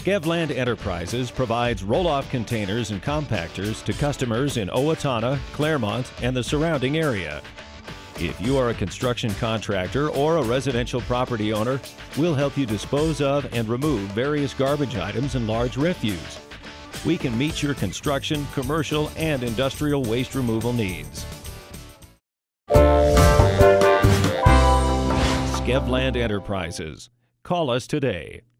Skjeveland Enterprises provides roll-off containers and compactors to customers in Owatonna, Claremont, and the surrounding area. If you are a construction contractor or a residential property owner, we'll help you dispose of and remove various garbage items and large refuse. We can meet your construction, commercial, and industrial waste removal needs. Skjeveland Enterprises. Call us today.